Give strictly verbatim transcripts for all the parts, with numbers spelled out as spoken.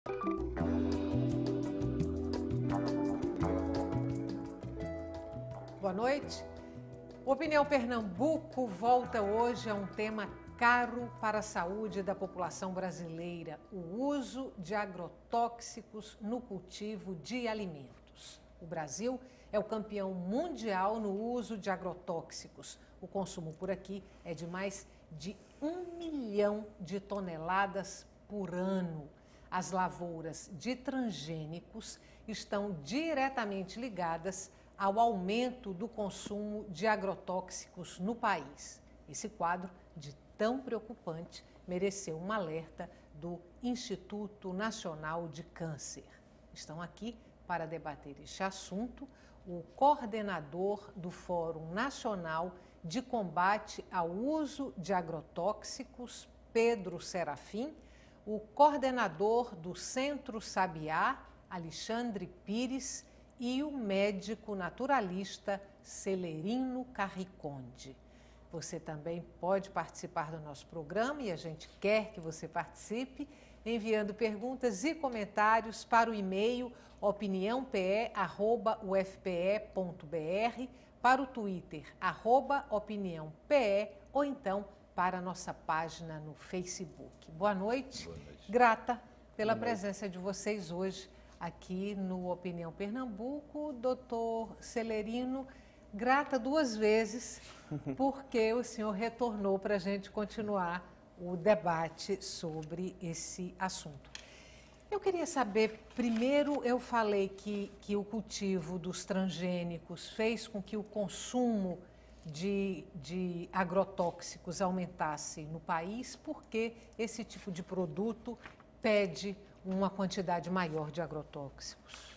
Boa noite. O Opinião Pernambuco volta hoje a um tema caro para a saúde da população brasileira: o uso de agrotóxicos no cultivo de alimentos. O Brasil é o campeão mundial no uso de agrotóxicos. O consumo por aqui é de mais de um milhão de toneladas por ano. As lavouras de transgênicos estão diretamente ligadas ao aumento do consumo de agrotóxicos no país. Esse quadro, de tão preocupante, mereceu um alerta do Instituto Nacional de Câncer. Estão aqui para debater este assunto o coordenador do Fórum Nacional de Combate ao Uso de Agrotóxicos, Pedro Serafim, o coordenador do Centro Sabiá, Alexandre Pires, e o médico naturalista Celerino Carriconde. Você também pode participar do nosso programa e a gente quer que você participe, enviando perguntas e comentários para o e-mail opinião p e arroba u f p e ponto b r, para o Twitter, arroba opinião p e, ou então para a nossa página no Facebook. Boa noite. Boa noite. Grata pela Boa noite. presença de vocês hoje aqui no Opinião Pernambuco. Doutor Celerino, grata duas vezes, porque o senhor retornou para a gente continuar o debate sobre esse assunto. Eu queria saber, primeiro eu falei que, que o cultivo dos transgênicos fez com que o consumo de, de agrotóxicos aumentasse no país, porque esse tipo de produto pede uma quantidade maior de agrotóxicos.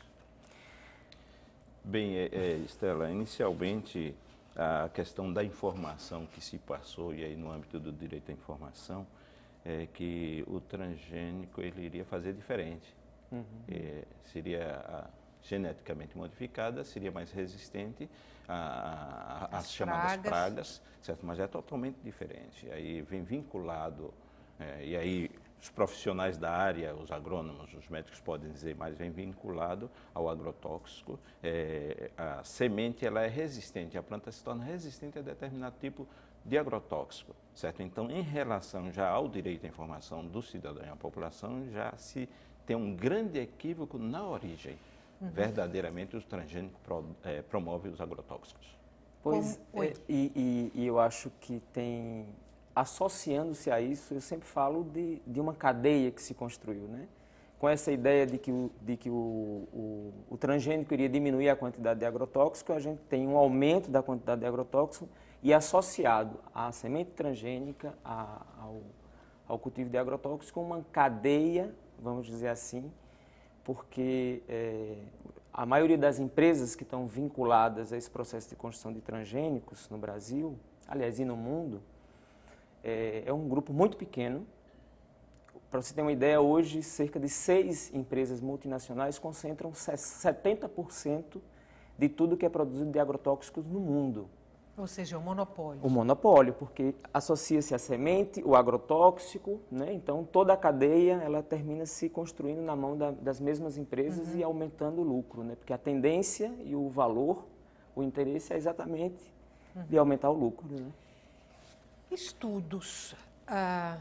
Bem, é, é, Estela, inicialmente a questão da informação que se passou, e aí no âmbito do direito à informação, é que o transgênico ele iria fazer diferente. Uhum. É, seria a, geneticamente modificada, seria mais resistente às chamadas pragas. pragas, certo? Mas é totalmente diferente. Aí vem vinculado, é, e aí os profissionais da área, os agrônomos, os médicos podem dizer, mas vem vinculado ao agrotóxico. É, a semente ela é resistente, a planta se torna resistente a determinado tipo de agrotóxico, certo? Então, em relação já ao direito à informação do cidadão e à população, já se tem um grande equívoco na origem. Uhum. Verdadeiramente, os transgênicos pro, é, promovem os agrotóxicos. Pois, é, e, e, e eu acho que tem... Associando-se a isso, eu sempre falo de, de uma cadeia que se construiu, né? Com essa ideia de que, o, de que o, o, o transgênico iria diminuir a quantidade de agrotóxico, a gente tem um aumento da quantidade de agrotóxico e associado à semente transgênica, a, ao, ao cultivo de agrotóxico, uma cadeia, vamos dizer assim, porque é, a maioria das empresas que estão vinculadas a esse processo de construção de transgênicos no Brasil, aliás, e no mundo, é um grupo muito pequeno. Para você ter uma ideia, hoje cerca de seis empresas multinacionais concentram setenta por cento de tudo que é produzido de agrotóxicos no mundo. Ou seja, o monopólio. O monopólio, porque associa-se a semente, o agrotóxico, né? Então toda a cadeia ela termina se construindo na mão da, das mesmas empresas uhum. e aumentando o lucro, né? Porque a tendência e o valor, o interesse é exatamente uhum. de aumentar o lucro, né? Estudos ah,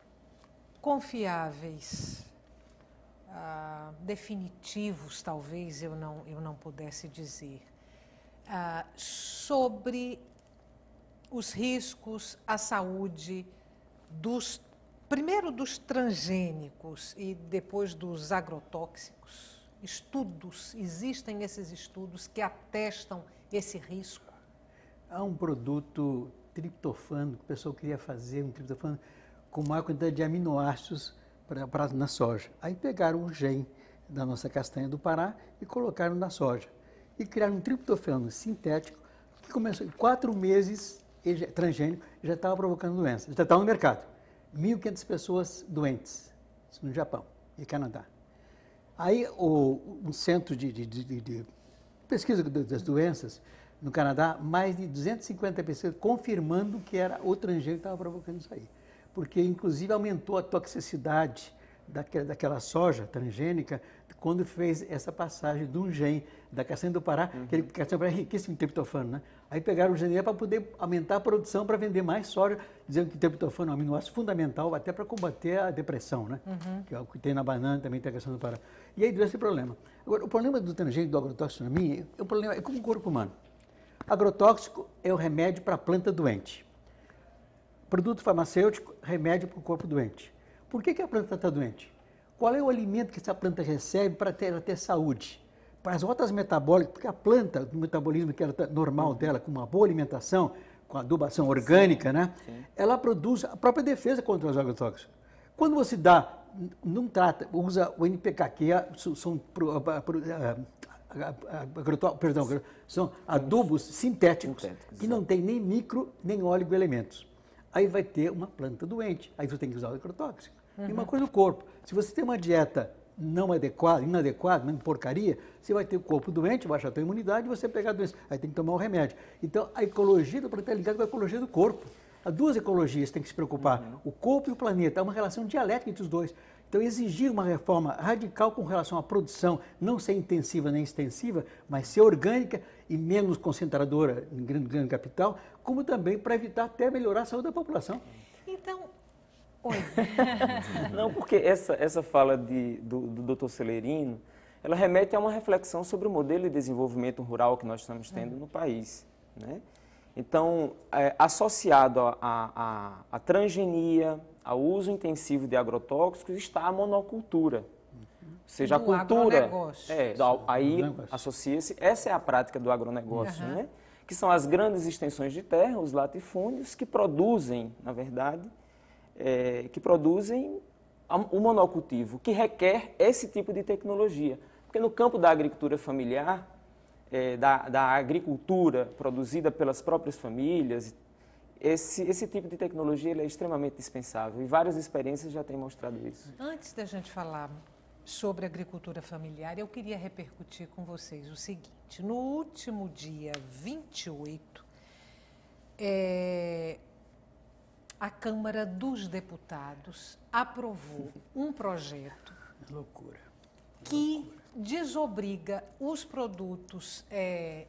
confiáveis, ah, definitivos, talvez eu não, eu não pudesse dizer, ah, sobre os riscos à saúde dos, primeiro dos transgênicos e depois dos agrotóxicos. Estudos, existem esses estudos que atestam esse risco? Há um produto triptofano, que o pessoal queria fazer um triptofano com maior quantidade de aminoácidos pra, pra, na soja. Aí pegaram o gene da nossa castanha do Pará e colocaram na soja. E criaram um triptofano sintético que começou em quatro meses, ele, transgênico, já estava provocando doença. Já estava no mercado. mil e quinhentas pessoas doentes, isso no Japão e Canadá. Aí o, um centro de, de, de, de pesquisa das doenças no Canadá, mais de duzentas e cinquenta pessoas confirmando que era o transgênico que estava provocando isso aí. Porque, inclusive, aumentou a toxicidade daquela, daquela soja transgênica quando fez essa passagem de um gene da castanha do Pará, uhum. que a castanha do Pará é riquíssimo em triptofano, né? Aí pegaram o gene para poder aumentar a produção para vender mais soja, dizendo que o triptofano é um aminoácido fundamental até para combater a depressão, né? Uhum. Que é o que tem na banana, também tem a castanha do Pará. E aí deu esse problema. Agora, o problema do transgênico, do agrotóxico, na minha, é, o problema, é como o corpo humano. Agrotóxico é o remédio para a planta doente. Produto farmacêutico, remédio para o corpo doente. Por que, que a planta está doente? Qual é o alimento que essa planta recebe para ter, ter saúde? Para as rotas metabólicas, porque a planta, o metabolismo que ela tá, normal uhum. dela, com uma boa alimentação, com adubação orgânica, sim, né? Sim. Ela produz a própria defesa contra os agrotóxicos. Quando você dá, não trata, usa o N P K, que é, são, perdão, são adubos sintéticos, sintéticos que não tem nem micro nem oligoelementos. Aí vai ter uma planta doente, aí você tem que usar o agrotóxico. Uhum. E uma coisa no corpo, se você tem uma dieta não adequada, inadequada, uma porcaria, você vai ter o corpo doente, baixar a tua imunidade e você pegar a doença. Aí tem que tomar o remédio. Então, a ecologia do planeta é ligada com a ecologia do corpo. As duas ecologias têm que se preocupar, uhum. o corpo e o planeta. Há uma relação dialética entre os dois. Então, exigir uma reforma radical com relação à produção, não ser intensiva nem extensiva, mas ser orgânica e menos concentradora em grande, grande capital, como também para evitar até melhorar a saúde da população. Então, oi. Não, porque essa, essa fala de, do, do doutor Celerino, ela remete a uma reflexão sobre o modelo de desenvolvimento rural que nós estamos tendo uhum. no país, né? Então, é, associado à transgenia, ao uso intensivo de agrotóxicos, está a monocultura. Ou seja, do a cultura... agronegócio. É, aí associa-se, essa é a prática do agronegócio, uhum. né? Que são as grandes extensões de terra, os latifúndios, que produzem, na verdade, é, que produzem o monocultivo, que requer esse tipo de tecnologia. Porque no campo da agricultura familiar, é, da, da agricultura produzida pelas próprias famílias, esse, esse tipo de tecnologia ele é extremamente dispensável e várias experiências já têm mostrado isso. Antes da gente falar sobre agricultura familiar, eu queria repercutir com vocês o seguinte. No último dia vinte e oito, é, a Câmara dos Deputados aprovou um projeto loucura. que loucura. desobriga os produtos é,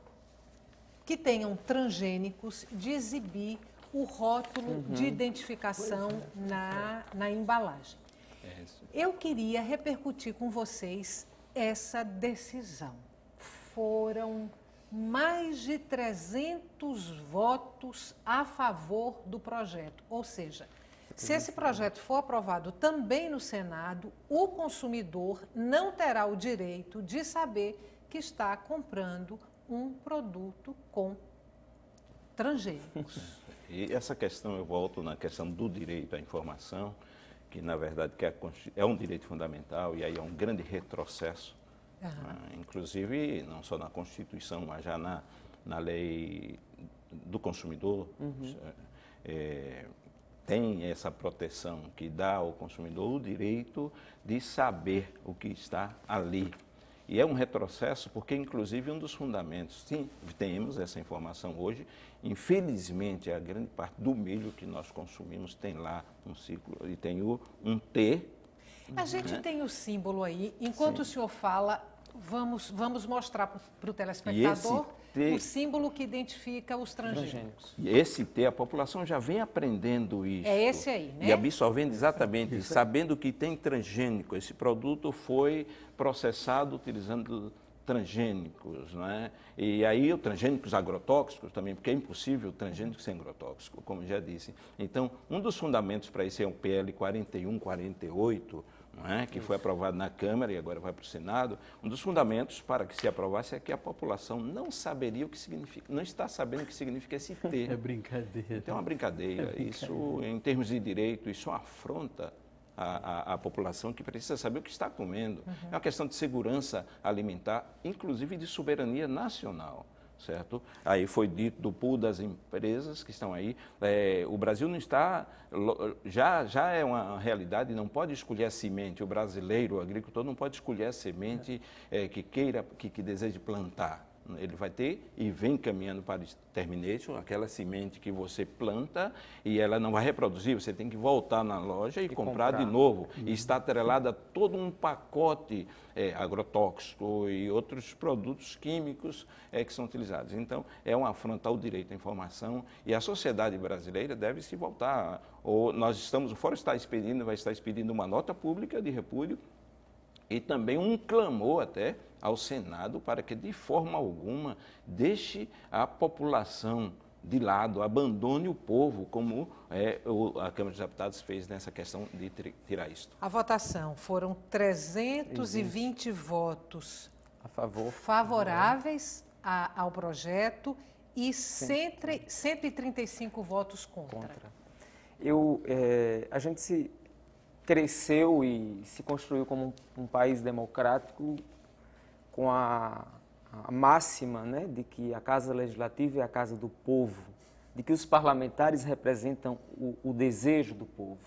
que tenham transgênicos de exibir o rótulo uhum. de identificação na, na embalagem. É isso. Eu queria repercutir com vocês essa decisão. Foram mais de trezentos votos a favor do projeto, ou seja, se esse projeto for aprovado também no Senado, o consumidor não terá o direito de saber que está comprando um produto com transgênicos. E essa questão, eu volto na questão do direito à informação, que na verdade que é, é um direito fundamental e aí é um grande retrocesso, uhum. ah, inclusive não só na Constituição, mas já na, na lei do consumidor, uhum. é, tem essa proteção que dá ao consumidor o direito de saber o que está ali. E é um retrocesso porque, inclusive, um dos fundamentos, sim, temos essa informação hoje, infelizmente, a grande parte do milho que nós consumimos tem lá um ciclo, e tem o, um T. A gente né? tem o símbolo aí, enquanto sim. o senhor fala, vamos, vamos mostrar para o telespectador T, o símbolo que identifica os transgênicos. E esse T, a população já vem aprendendo isso. É esse aí, né? E absorvendo exatamente isso, sabendo que tem transgênico. Esse produto foi processado utilizando transgênicos, né? E aí os transgênicos agrotóxicos também, porque é impossível transgênico sem agrotóxico, como já disse. Então, um dos fundamentos para isso é o P L quarenta e um quarenta e oito, não é? Que foi aprovado na Câmara e agora vai para o Senado. Um dos fundamentos para que se aprovasse é que a população não saberia o que significa, não está sabendo o que significa esse T. É brincadeira. Então é uma brincadeira. É brincadeira. Isso, em termos de direito, isso afronta A, a, a população que precisa saber o que está comendo. Uhum. É uma questão de segurança alimentar, inclusive de soberania nacional, certo? Aí foi dito do pool das empresas que estão aí. É, o Brasil não está, já, já é uma realidade, não pode escolher a semente. O brasileiro, o agricultor, não pode escolher a semente é, que queira, que, que deseje plantar. Ele vai ter e vem caminhando para termination, aquela semente que você planta e ela não vai reproduzir, você tem que voltar na loja e, e comprar, comprar de novo. Uhum. E está atrelada a todo um pacote é, agrotóxico e outros produtos químicos é, que são utilizados. Então, é uma afronta ao direito à informação e a sociedade brasileira deve se voltar. Ou nós estamos, o Fórum está expedindo, vai estar expedindo uma nota pública de repúdio e também um clamor até ao Senado para que, de forma alguma, deixe a população de lado, abandone o povo, como é, o, a Câmara dos Deputados fez nessa questão de tirar isto. A votação foram trezentos e vinte votos a favor, favoráveis a, ao projeto e cento e trinta e cinco votos contra. contra. Eu, é, a gente se cresceu e se construiu como um, um país democrático com a, a máxima, né, de que a Casa Legislativa é a casa do povo, de que os parlamentares representam o, o desejo do povo.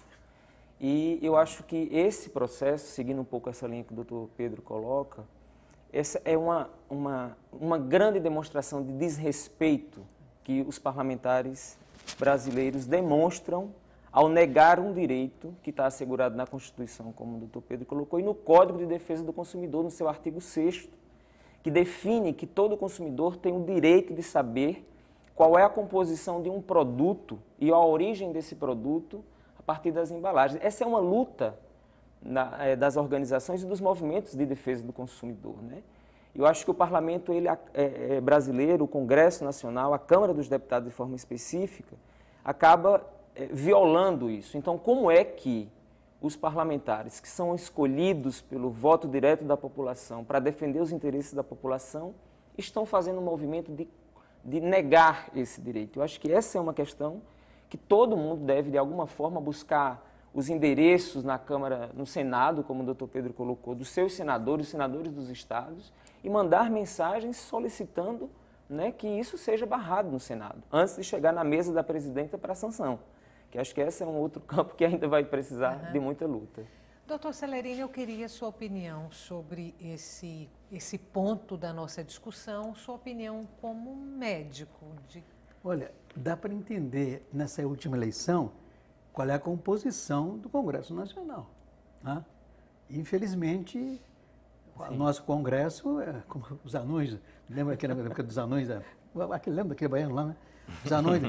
E eu acho que esse processo, seguindo um pouco essa linha que o doutor Pedro coloca, essa é uma, uma, uma grande demonstração de desrespeito que os parlamentares brasileiros demonstram ao negar um direito que está assegurado na Constituição, como o doutor Pedro colocou, e no Código de Defesa do Consumidor, no seu artigo sexto, que define que todo consumidor tem o direito de saber qual é a composição de um produto e a origem desse produto a partir das embalagens. Essa é uma luta na, é, das organizações e dos movimentos de defesa do consumidor, né? Eu acho que o Parlamento ele, é, é, brasileiro, o Congresso Nacional, a Câmara dos Deputados de forma específica, acaba é, violando isso. Então, como é que os parlamentares que são escolhidos pelo voto direto da população para defender os interesses da população estão fazendo um movimento de, de negar esse direito? Eu acho que essa é uma questão que todo mundo deve, de alguma forma, buscar os endereços na Câmara, no Senado, como o doutor Pedro colocou, dos seus senadores, os senadores dos estados, e mandar mensagens solicitando, né, que isso seja barrado no Senado, antes de chegar na mesa da presidenta para a sanção. Que acho que esse é um outro campo que ainda vai precisar uhum. de muita luta. Doutor Celerino, eu queria sua opinião sobre esse, esse ponto da nossa discussão, sua opinião como médico. De... Olha, dá para entender nessa última eleição qual é a composição do Congresso Nacional. Né? Infelizmente, Sim. o nosso Congresso, é como os anões, lembra aquela época dos anões, da, lembra daquele baiano lá, né? Os anões...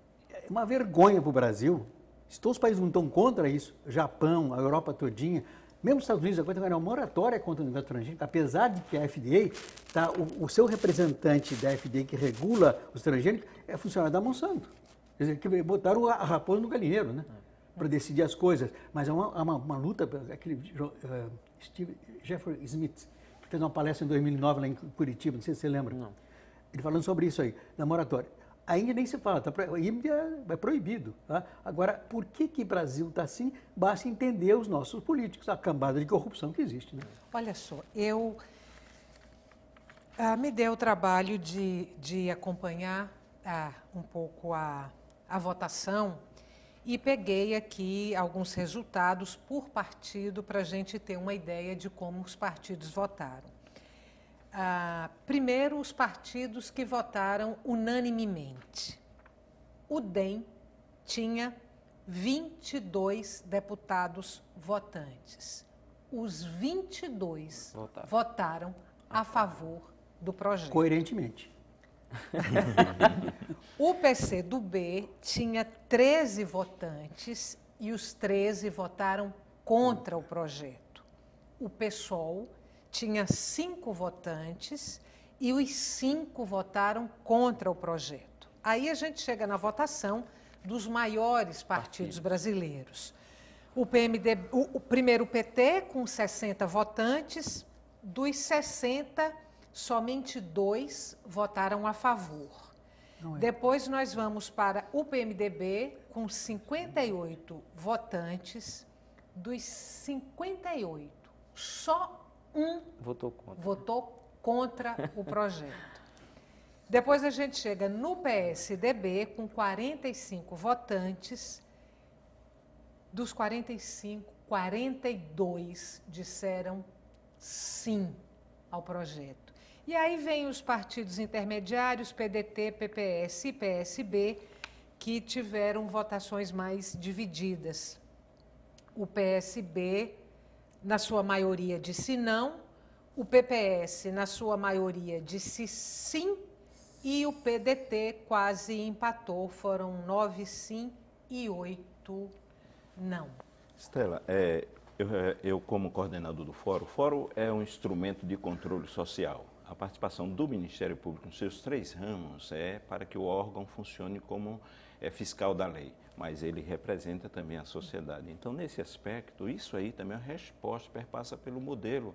É uma vergonha para o Brasil. Se todos os países não estão contra isso, Japão, a Europa todinha, mesmo os Estados Unidos agora tem uma moratória contra o negócio transgênico, apesar de que a F D A, tá, o, o seu representante da F D A que regula os transgênicos é funcionário da Monsanto. Quer dizer, que botaram a raposa no galinheiro, né? Para decidir as coisas. Mas é uma, uma, uma luta, aquele uh, Steve, Jeffrey Smith, que fez uma palestra em dois mil e nove lá em Curitiba, não sei se você lembra. Não. Ele falando sobre isso aí, da moratória. Ainda nem se fala, tá, a Índia é proibido. Tá? Agora, por que que o Brasil está assim? Basta entender os nossos políticos, a cambada de corrupção que existe. Né? Olha só, eu ah, me dei o trabalho de, de acompanhar ah, um pouco a, a votação e peguei aqui alguns resultados por partido para a gente ter uma ideia de como os partidos votaram. Ah, primeiro, os partidos que votaram unanimemente. O D E M tinha vinte e dois deputados votantes. Os vinte e dois Votar. votaram a favor do projeto. Coerentemente. O P C do B tinha treze votantes e os treze votaram contra o projeto. O PSOL tinha cinco votantes e os cinco votaram contra o projeto. Aí a gente chega na votação dos maiores partidos, partidos. brasileiros. O, P M D B, o, o primeiro P T com sessenta votantes, dos sessenta, somente dois votaram a favor. É. Depois nós vamos para o P M D B com cinquenta e oito votantes, dos cinquenta e oito, só um votou contra. votou contra o projeto. Depois a gente chega no P S D B com quarenta e cinco votantes. Dos quarenta e cinco, quarenta e dois disseram sim ao projeto. E aí vem os partidos intermediários, P D T, P P S e P S B, que tiveram votações mais divididas. O P S B, na sua maioria, disse não, o P P S, na sua maioria, disse sim, e o P D T quase empatou, foram nove sim e oito não. Estela, é, eu, eu como coordenador do Fórum, o Fórum é um instrumento de controle social. A participação do Ministério Público nos seus três ramos é para que o órgão funcione como é, fiscal da lei, mas ele representa também a sociedade. Então, nesse aspecto, isso aí também é uma resposta, perpassa pelo modelo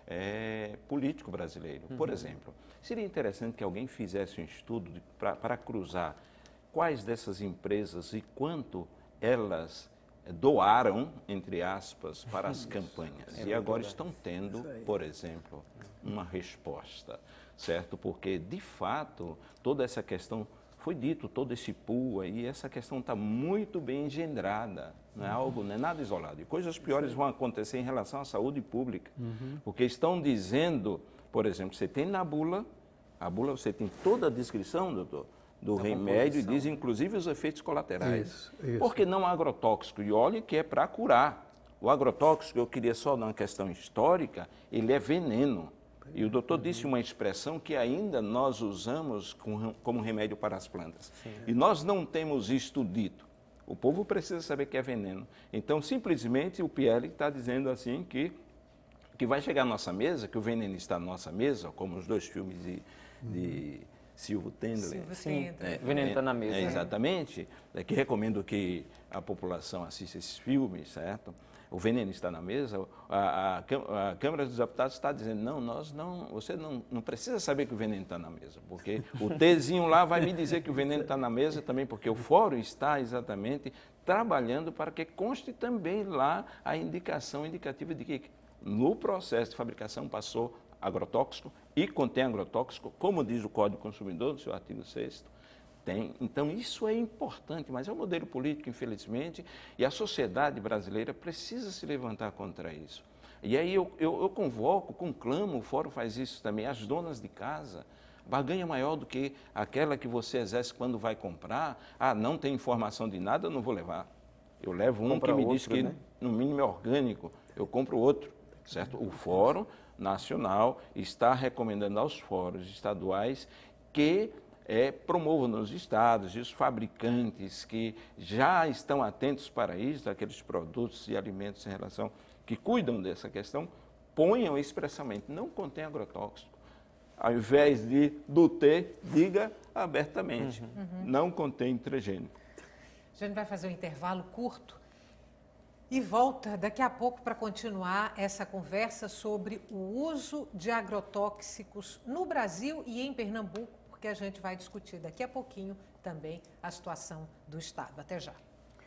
é, político brasileiro. Uhum. Por exemplo, seria interessante que alguém fizesse um estudo para cruzar quais dessas empresas e quanto elas doaram, entre aspas, para as campanhas. É e agora verdade. Estão tendo, por exemplo, uma resposta, certo? Porque, de fato, toda essa questão, foi dito, todo esse pool aí, essa questão está muito bem engendrada, não é algo, não é nada isolado. E coisas piores vão acontecer em relação à saúde pública, uhum. porque estão dizendo, por exemplo, você tem na bula, a bula você tem toda a descrição, doutor, do remédio e diz inclusive os efeitos colaterais. Isso, isso. Porque não agrotóxico, e olhe que é para curar. O agrotóxico, eu queria só dar uma questão histórica, ele é veneno. E o doutor disse uma expressão que ainda nós usamos como remédio para as plantas. Sim. E nós não temos isto dito. O povo precisa saber que é veneno. Então, simplesmente, o P L está dizendo assim que, que vai chegar à nossa mesa, que o veneno está na nossa mesa, como os dois filmes de, de Silvio Tendler. Sim, é, o veneno está na mesa. É, exatamente. É que recomendo que a população assista esses filmes, certo? O veneno está na mesa, a, a, a Câmara dos Deputados está dizendo, não, nós não, você não, não precisa saber que o veneno está na mesa, porque o Tzinho lá vai me dizer que o veneno está na mesa também, porque o Fórum está exatamente trabalhando para que conste também lá a indicação indicativa de que no processo de fabricação passou agrotóxico e contém agrotóxico, como diz o Código do Consumidor, no seu artigo sexto. Tem. Então, isso é importante, mas é um modelo político, infelizmente, e a sociedade brasileira precisa se levantar contra isso. E aí eu, eu, eu convoco, conclamo, o Fórum faz isso também, as donas de casa, barganha maior do que aquela que você exerce quando vai comprar. Ah, não tem informação de nada, eu não vou levar. Eu levo um Compra que me outro, diz que, né? no mínimo, é orgânico, eu compro outro, certo? O Fórum Nacional está recomendando aos fóruns estaduais que É, promovam nos estados e os fabricantes que já estão atentos para isso, aqueles produtos e alimentos em relação, que cuidam dessa questão, ponham expressamente, não contém agrotóxico. Ao invés de do ter, diga abertamente, uhum. Uhum. não contém transgênico. A gente vai fazer um intervalo curto e volta daqui a pouco para continuar essa conversa sobre o uso de agrotóxicos no Brasil e em Pernambuco, que a gente vai discutir daqui a pouquinho também a situação do Estado. Até já.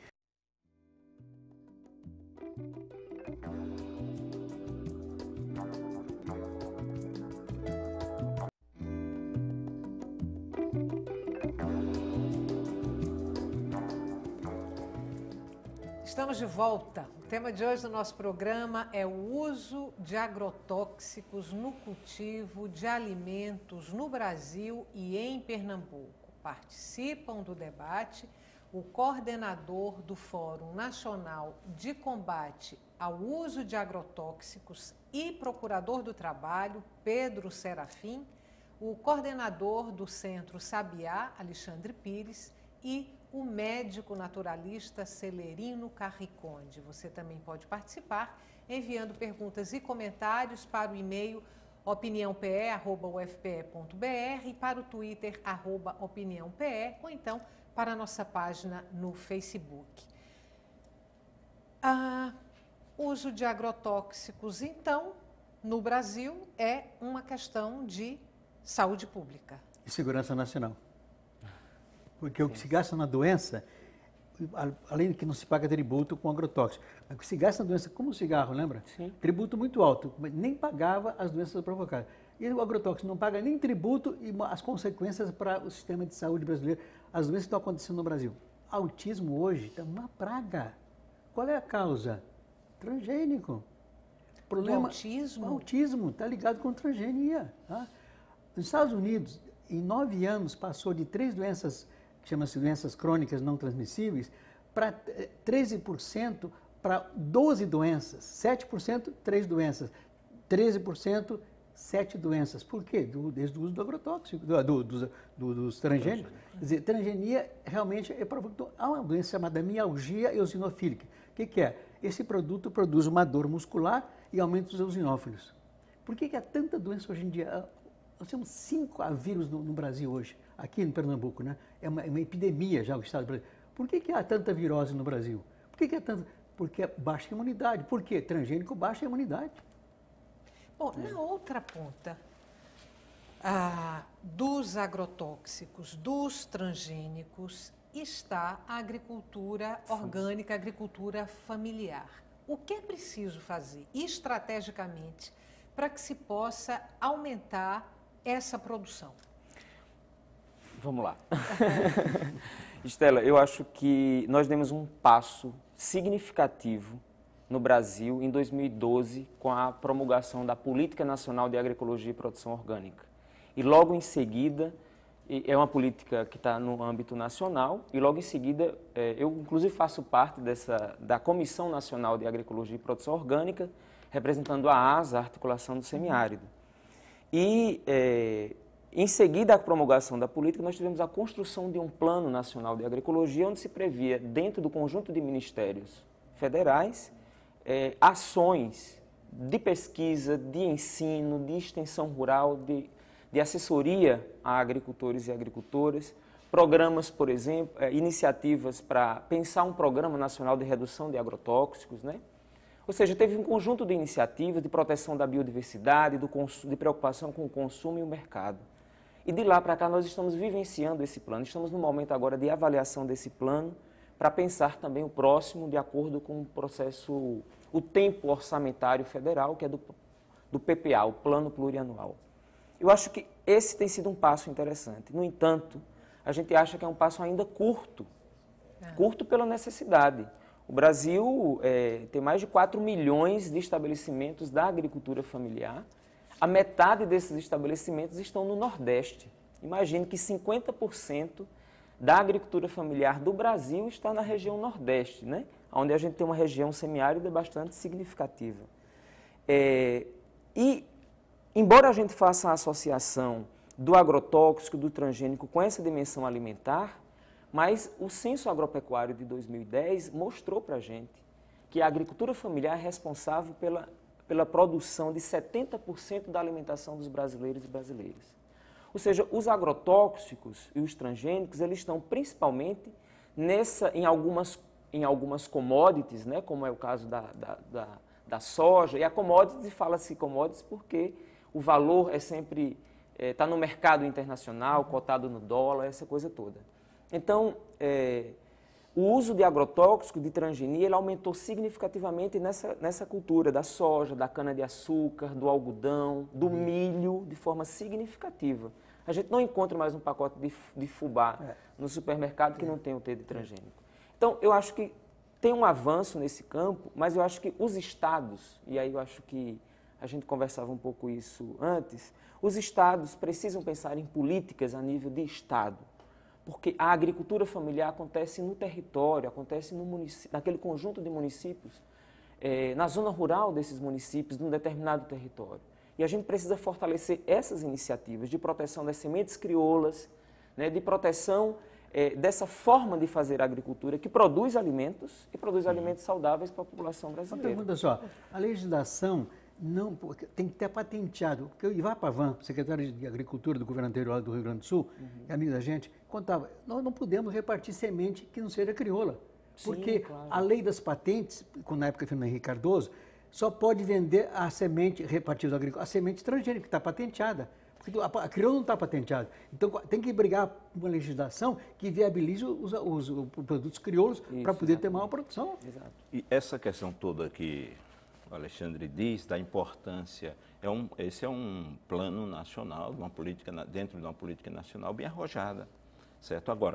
Estamos de volta. O tema de hoje do nosso programa é o uso de agrotóxicos no cultivo de alimentos no Brasil e em Pernambuco. Participam do debate o coordenador do Fórum Nacional de Combate ao Uso de Agrotóxicos e procurador do Trabalho, Pedro Serafim, o coordenador do Centro Sabiá, Alexandre Pires, e o médico naturalista Celerino Carriconde. Você também pode participar enviando perguntas e comentários para o e-mail opinião p e arroba u f p e ponto b r e para o Twitter arroba opinião p e ou então para a nossa página no Facebook. Ah, uso de agrotóxicos, então, no Brasil é uma questão de saúde pública. E segurança nacional. Porque o que se gasta na doença, além de que não se paga tributo com agrotóxico, mas o que se gasta na doença, como o cigarro, lembra? Sim. Tributo muito alto, mas nem pagava as doenças provocadas. E o agrotóxico não paga nem tributo e as consequências para o sistema de saúde brasileiro, as doenças que estão acontecendo no Brasil. Autismo hoje está uma praga. Qual é a causa? Transgênico. Problema, o autismo? O autismo está ligado com transgenia. Tá? Nos Estados Unidos, em nove anos, passou de três doenças, que chamam-se doenças crônicas não transmissíveis, para treze por cento para doze doenças, sete por cento, três doenças, treze por cento, sete doenças. Por quê? Do, desde o uso do agrotóxico, do, do, do, do, dos transgênicos. Quer dizer, transgenia realmente é provocado. Há uma doença chamada mialgia eosinofílica. O que, que é? Esse produto produz uma dor muscular e aumenta os eosinófilos. Por que, que há tanta doença hoje em dia? Nós temos cinco vírus no, no Brasil hoje, aqui em Pernambuco, né? É uma, é uma epidemia já o estado do Brasil. Por que, que há tanta virose no Brasil? Por que, que há tanta... Porque é baixa imunidade. Por quê? Transgênico baixa imunidade. Bom, na outra ponta, ah, dos agrotóxicos, dos transgênicos, está a agricultura orgânica, a agricultura familiar. O que é preciso fazer estrategicamente para que se possa aumentar essa produção? Vamos lá. Estela, eu acho que nós demos um passo significativo no Brasil em dois mil e doze com a promulgação da Política Nacional de Agroecologia e Produção Orgânica. E logo em seguida, é uma política que está no âmbito nacional, e logo em seguida, eu inclusive faço parte dessa, da Comissão Nacional de Agroecologia e Produção Orgânica, representando a ASA, a Articulação do Semiárido. E, é, em seguida à promulgação da política, nós tivemos a construção de um Plano Nacional de Agroecologia, onde se previa, dentro do conjunto de ministérios federais, é, ações de pesquisa, de ensino, de extensão rural, de, de assessoria a agricultores e agricultoras, programas, por exemplo, é, iniciativas para pensar um programa nacional de redução de agrotóxicos, né? Ou seja, teve um conjunto de iniciativas de proteção da biodiversidade, do de preocupação com o consumo e o mercado. E de lá para cá nós estamos vivenciando esse plano, estamos no momento agora de avaliação desse plano para pensar também o próximo de acordo com o processo, o tempo orçamentário federal, que é do, do P P A, o Plano Plurianual. Eu acho que esse tem sido um passo interessante. No entanto, a gente acha que é um passo ainda curto, ah. curto pela necessidade. O Brasil é, tem mais de quatro milhões de estabelecimentos da agricultura familiar. A metade desses estabelecimentos estão no Nordeste. Imagine que cinquenta por cento da agricultura familiar do Brasil está na região Nordeste, né? Onde a gente tem uma região semiárida bastante significativa. É, e, embora a gente faça a associação do agrotóxico, do transgênico com essa dimensão alimentar, mas o Censo Agropecuário de dois mil e dez mostrou para a gente que a agricultura familiar é responsável pela, pela produção de setenta por cento da alimentação dos brasileiros e brasileiras. Ou seja, os agrotóxicos e os transgênicos, eles estão principalmente nessa, em, algumas, em algumas commodities, né, como é o caso da, da, da, da soja, e a commodities, fala-se commodities porque o valor é sempre, está é, no mercado internacional, cotado no dólar, essa coisa toda. Então, é, o uso de agrotóxico, de transgenia, ele aumentou significativamente nessa, nessa cultura da soja, da cana-de-açúcar, do algodão, do milho, de forma significativa. A gente não encontra mais um pacote de, de fubá é. no supermercado que não tem o T de transgênico. Então, eu acho que tem um avanço nesse campo, mas eu acho que os estados, e aí eu acho que a gente conversava um pouco isso antes, os estados precisam pensar em políticas a nível de estado. Porque a agricultura familiar acontece no território, acontece no município, naquele conjunto de municípios, é, na zona rural desses municípios, num determinado território. E a gente precisa fortalecer essas iniciativas de proteção das sementes crioulas, né, de proteção é, dessa forma de fazer a agricultura que produz alimentos e produz uhum. alimentos saudáveis para a população brasileira. Uma pergunta só, a legislação não, tem que ter patenteado, porque o Ivan Pavan, secretário de Agricultura do governo anterior do Rio Grande do Sul, uhum. é amigo da gente, contava, nós não podemos repartir semente que não seja crioula, Sim, porque claro. a lei das patentes, na época do Henrique Cardoso, só pode vender a semente repartida do agricultor, a semente transgênica, que está patenteada, porque a crioula não está patenteada. Então tem que brigar por uma legislação que viabilize os, os, os produtos crioulos para poder ter maior produção. Exato. E essa questão toda que o Alexandre diz, da importância, é um, esse é um plano nacional, uma política, dentro de uma política nacional bem arrojada, certo? Agora,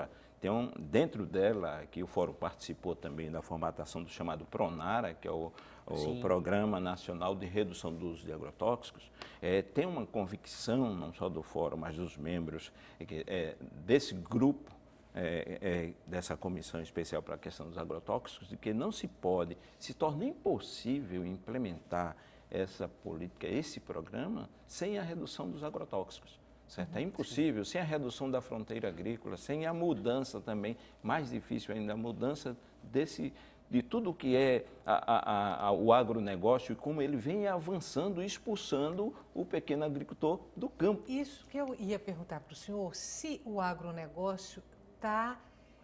tem um, dentro dela, que o Fórum participou também da formatação do chamado PRONARA, que é o, o Programa Nacional de Redução do Uso de Agrotóxicos, é, tem uma convicção, não só do Fórum, mas dos membros é, é, desse grupo, é, é, dessa comissão especial para a questão dos agrotóxicos, de que não se pode, se torna impossível implementar essa política, esse programa, sem a redução dos agrotóxicos. Certo? É impossível, sem a redução da fronteira agrícola, sem a mudança também, mais difícil ainda, a mudança desse, de tudo que é a, a, a, o agronegócio e como ele vem avançando e expulsando o pequeno agricultor do campo. Isso que eu ia perguntar para o senhor, se o agronegócio está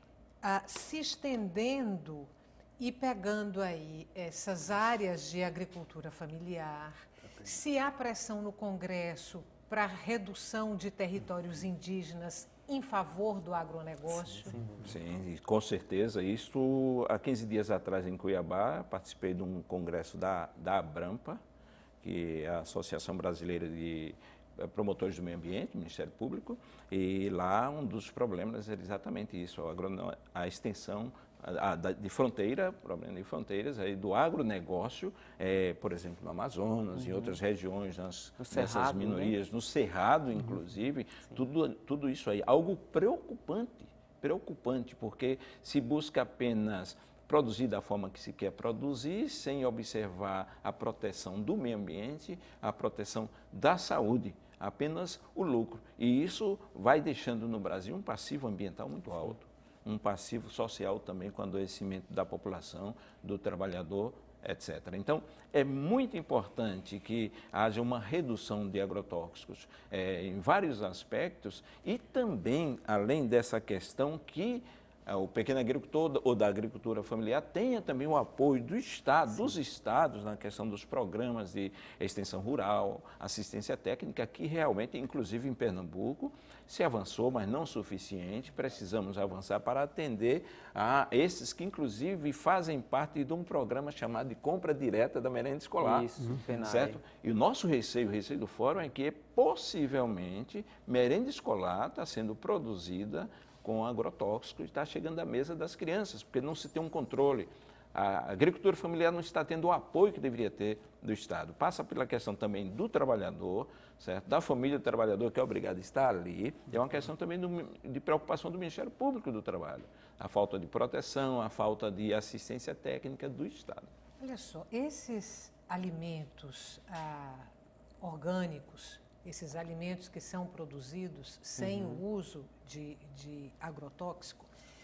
ah, se estendendo e pegando aí essas áreas de agricultura familiar, se há pressão no Congresso para redução de territórios indígenas em favor do agronegócio? Sim, sim, com certeza. Isso, há quinze dias atrás, em Cuiabá, participei de um congresso da, da ABRAMPA, que é a Associação Brasileira de Promotores do Meio Ambiente, Ministério Público, e lá um dos problemas é exatamente isso, a, a extensão A, a, de fronteira, problema de fronteiras, aí do agronegócio, é, por exemplo, no Amazonas, uhum. em outras regiões, nas, nessas minorias, né? No Cerrado, inclusive, uhum. tudo, tudo isso aí, algo preocupante, preocupante, porque se busca apenas produzir da forma que se quer produzir, sem observar a proteção do meio ambiente, a proteção da saúde, apenas o lucro. E isso vai deixando no Brasil um passivo ambiental muito alto. Um passivo social também com o adoecimento da população, do trabalhador, etcétera. Então, é muito importante que haja uma redução de agrotóxicos é, em vários aspectos e também, além dessa questão, que é, o pequeno agricultor ou da agricultura familiar tenha também o apoio do Estado, Sim. dos Estados, na questão dos programas de extensão rural, assistência técnica, que realmente, inclusive em Pernambuco, se avançou, mas não o suficiente. Precisamos avançar para atender a esses que, inclusive, fazem parte de um programa chamado de compra direta da merenda escolar. Isso, uhum. certo? E o nosso receio, o receio do Fórum, é que, possivelmente, merenda escolar está sendo produzida com agrotóxicos e está chegando à mesa das crianças, porque não se tem um controle. A agricultura familiar não está tendo o apoio que deveria ter do Estado. Passa pela questão também do trabalhador, certo? Da família do trabalhador, que é obrigado a estar ali. É uma questão também do, de preocupação do Ministério Público do Trabalho. A falta de proteção, a falta de assistência técnica do Estado. Olha só, esses alimentos ah, orgânicos, esses alimentos que são produzidos sem uhum. o uso de, de agrotóxico,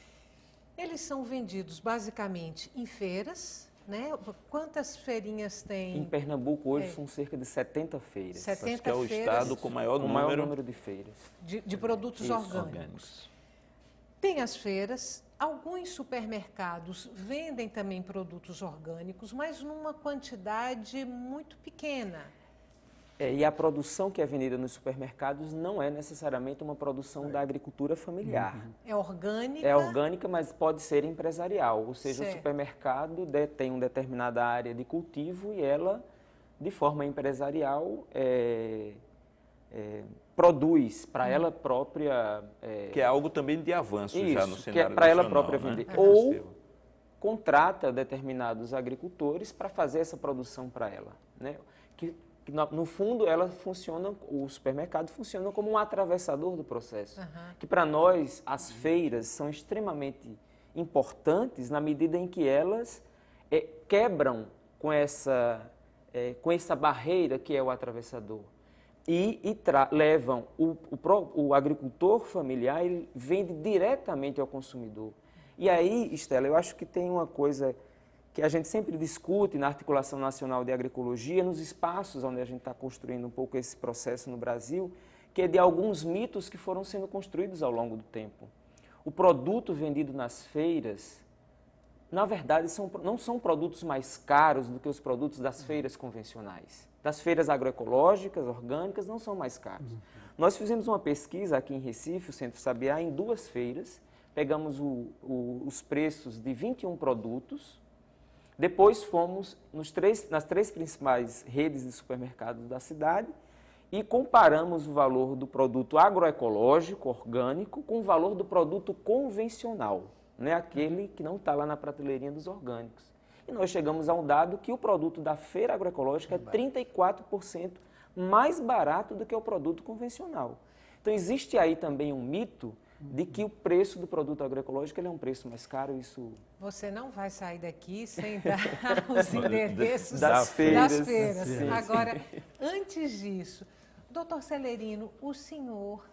eles são vendidos basicamente em feiras, né? Quantas feirinhas tem? Em Pernambuco hoje é. são cerca de setenta feiras. setenta Acho que é o feiras estado com o maior, com número, maior número de feiras. De, de produtos Isso, orgânicos. orgânicos. Tem as feiras, alguns supermercados vendem também produtos orgânicos, mas numa quantidade muito pequena. É, e a produção que é vendida nos supermercados não é necessariamente uma produção é. da agricultura familiar. Uhum. É orgânica? É orgânica, mas pode ser empresarial, ou seja, certo. o supermercado de, tem uma determinada área de cultivo e ela, de forma empresarial, é, é, produz para hum. ela própria... É, que é algo também de avanço isso, já no cenário que é para ela própria vender. Né? Ou é contrata determinados agricultores para fazer essa produção para ela, né? Que, no fundo, ela funciona, o supermercado funciona como um atravessador do processo. Uhum. Que para nós, as feiras são extremamente importantes na medida em que elas é, quebram com essa, é, com essa barreira que é o atravessador. E, e levam o, o, o agricultor familiar, ele vende diretamente ao consumidor. E aí, Estela, eu acho que tem uma coisa que a gente sempre discute na Articulação Nacional de Agroecologia, nos espaços onde a gente está construindo um pouco esse processo no Brasil, que é de alguns mitos que foram sendo construídos ao longo do tempo. O produto vendido nas feiras, na verdade, são, não são produtos mais caros do que os produtos das feiras convencionais. Das feiras agroecológicas, orgânicas, não são mais caros. Uhum. Nós fizemos uma pesquisa aqui em Recife, o Centro Sabiá, em duas feiras, pegamos o, o, os preços de vinte e um produtos. Depois fomos nos três, nas três principais redes de supermercados da cidade e comparamos o valor do produto agroecológico, orgânico, com o valor do produto convencional, né? Aquele que não está lá na prateleirinha dos orgânicos. E nós chegamos a um dado que o produto da feira agroecológica é trinta e quatro por cento mais barato do que o produto convencional. Então, existe aí também um mito de que o preço do produto agroecológico ele é um preço mais caro. Isso... Você não vai sair daqui sem dar os endereços das, das feiras. Das feiras. Sim, Agora, sim. antes disso, doutor Celerino, o senhor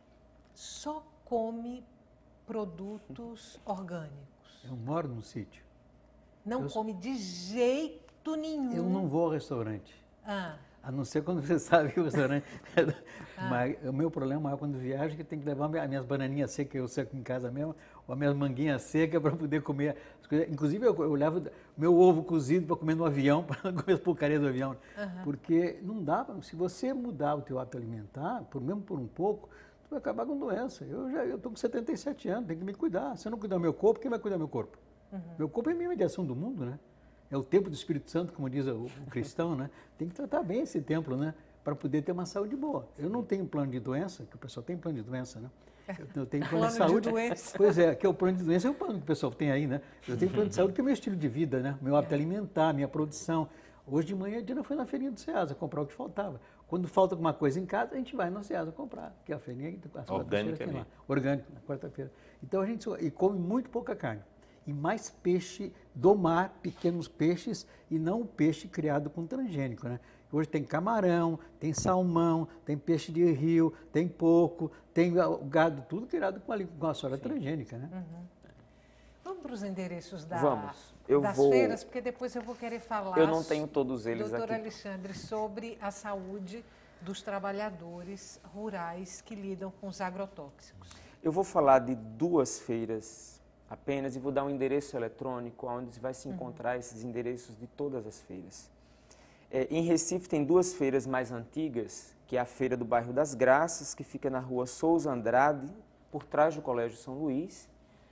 só come produtos orgânicos? Eu moro num sítio. Não eu come de jeito nenhum? Eu não vou ao restaurante. Ah. A não ser quando você sabe que o restaurante... ah. Mas o meu problema maior quando viajo é que tem que levar as minhas bananinhas secas, eu seco em casa mesmo, ou as minhas manguinhas secas para poder comer as coisas. Inclusive, eu, eu levo meu ovo cozido para comer no avião, para comer as porcarias do avião. Uhum. Porque não dá, se você mudar o teu hábito alimentar, por mesmo por um pouco, tu vai acabar com doença. Eu já estou com setenta e sete anos, tenho que me cuidar. Se eu não cuidar do meu corpo, quem vai cuidar do meu corpo? Uhum. Meu corpo é a minha mediação do mundo, né? É o templo do Espírito Santo, como diz o, o cristão, né? Tem que tratar bem esse templo, né? Para poder ter uma saúde boa. Eu não tenho plano de doença, que o pessoal tem plano de doença, né? Eu tenho plano, plano de saúde. De doença. Pois é, que é o plano de doença, é o plano que o pessoal tem aí, né? Eu tenho plano de saúde que é o meu estilo de vida, né? Meu hábito alimentar, minha produção. Hoje de manhã a Dina foi na feirinha do Ceasa comprar o que faltava. Quando falta alguma coisa em casa, a gente vai no Ceasa comprar, que é a feirinha, as orgânica tem lá. Orgânico, na quarta-feira. Então a gente e come muito pouca carne. E mais peixe do mar, pequenos peixes, e não o peixe criado com transgênico, né? Hoje tem camarão, tem salmão, tem peixe de rio, tem porco, tem o gado, tudo criado com a, com a soja transgênica, né? Uhum. Vamos para os endereços da, Vamos. Eu das vou... feiras, porque depois eu vou querer falar, eu não tenho todos eles doutor aqui. Alexandre, sobre a saúde dos trabalhadores rurais que lidam com os agrotóxicos. Eu vou falar de duas feiras apenas e vou dar um endereço eletrônico onde vai se encontrar uhum. esses endereços de todas as feiras. É, em Recife tem duas feiras mais antigas, que é a Feira do Bairro das Graças, que fica na rua Souza Andrade, por trás do Colégio São Luís,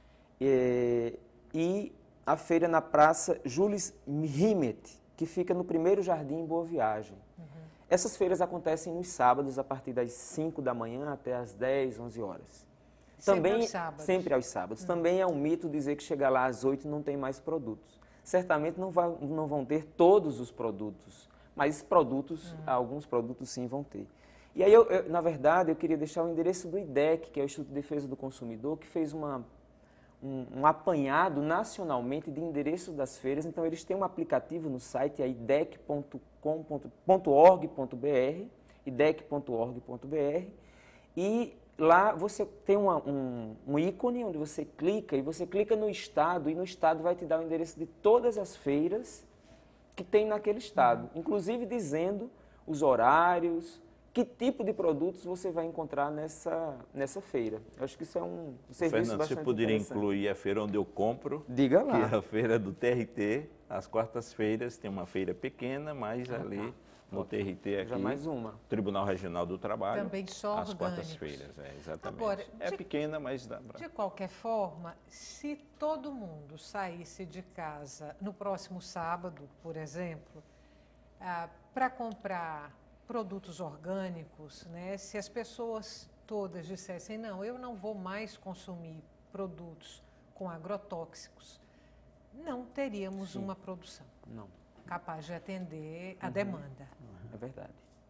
é, e a feira na Praça Jules Rimet, que fica no primeiro Jardim Boa Viagem. Uhum. Essas feiras acontecem nos sábados, a partir das cinco da manhã até as dez, onze horas. Também, sempre aos sábados. Sempre aos sábados. Hum. Também é um mito dizer que chegar lá às oito não tem mais produtos. Certamente não, vai, não vão ter todos os produtos, mas produtos, hum. alguns produtos sim vão ter. E aí, eu, eu, na verdade, eu queria deixar o endereço do I D E C, que é o Instituto de Defesa do Consumidor, que fez uma, um, um apanhado nacionalmente de endereços das feiras. Então, eles têm um aplicativo no site, é i d e c ponto org ponto b r, i d e c ponto org ponto b r, e lá você tem uma, um, um ícone onde você clica e você clica no estado e no estado vai te dar o endereço de todas as feiras que tem naquele estado, uhum. inclusive dizendo os horários, que tipo de produtos você vai encontrar nessa, nessa feira. Eu acho que isso é um, um serviço Fernando, bastante você poderia incluir a feira onde eu compro? Diga lá. Que é a feira do T R T, às quartas-feiras tem uma feira pequena, mas ah, ali... Tá. No T R T aqui, já mais uma. Tribunal Regional do Trabalho. Também só às orgânicos. quartas-feiras, é, exatamente. Agora, é de, pequena, mas dá pra... De qualquer forma, se todo mundo saísse de casa no próximo sábado, por exemplo, ah, para comprar produtos orgânicos, né, se as pessoas todas dissessem, não, eu não vou mais consumir produtos com agrotóxicos, não teríamos Sim. uma produção. Não. Capaz de atender a uhum. demanda. É verdade.